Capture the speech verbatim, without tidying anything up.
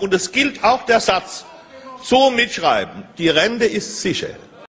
Und es gilt auch der Satz, so mitschreiben, die Rente ist sicher.